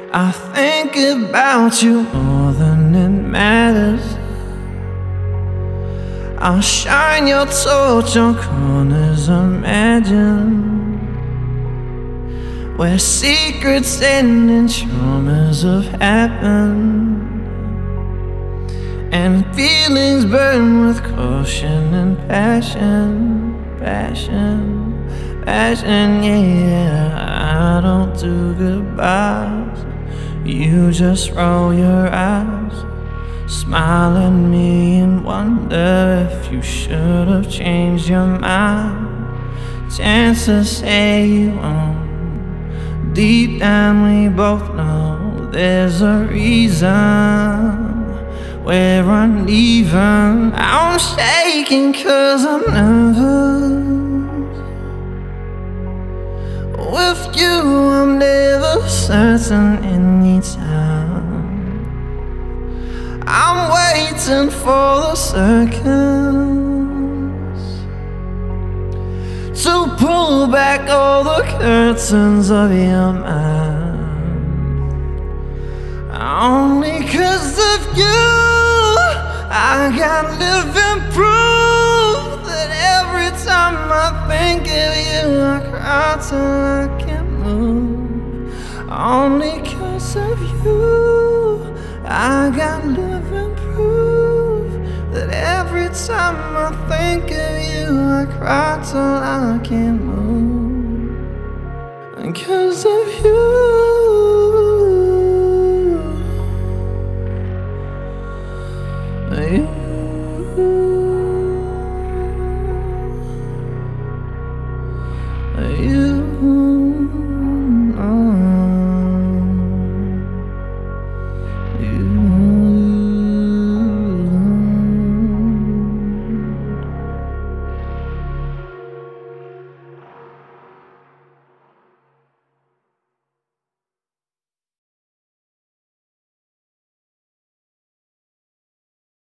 I think about you more than it matters. I'll shine your torch on corners imagined, where secrets end and traumas have happened, and feelings burn with caution and passion. Passion, yeah. I don't do goodbyes. You just roll your eyes, smile at me and wonder if you should have changed your mind. Chances say you won't. Deep down we both know there's a reason we're uneven. I'm shaking 'cause I'm nervous. With you I'm never certain anytime. I'm waiting for the circus to pull back all the curtains of your mind. Only 'cause of you I got living proof that every time I think of you I cry till I can't move. Only 'cause of you I got living proof that every time I think of you I cry till I can't move. And 'cause of you